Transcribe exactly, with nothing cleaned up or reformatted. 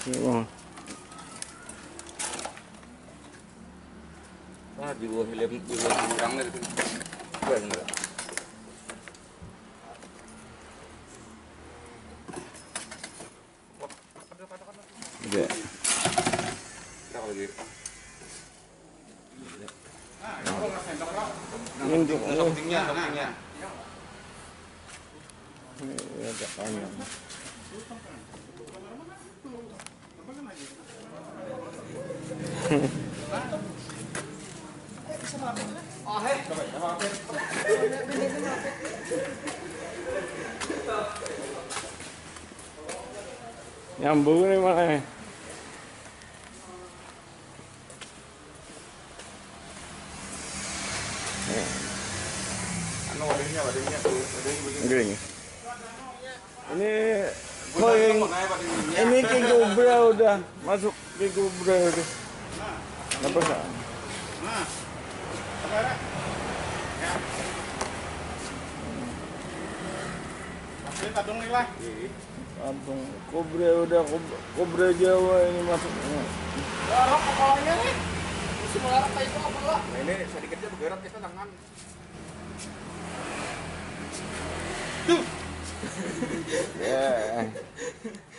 Iya. Ah, jiwa helm jiwa kurang itu. Benar. Oke. Kalau gitu. Ini untuk Pentingnya, pentingnya. ini agak panjang. Nyambung nih malah. Anu wadahnya, wadahnya tuh, wadahnya begini. Gini. Ini koin. Ini ke Gobra udah masuk ke Gobra udah. Apa sih? Nah. Apa ya? Ya. Masih tadung nih lah. Antung Kobra udah Kobra, Kobra Jawa ini masuknya. Garap kepalanya nih. Musim larang kayak itu apa lah? Nah, ini sedikitnya bergerak kita tangan. Ya.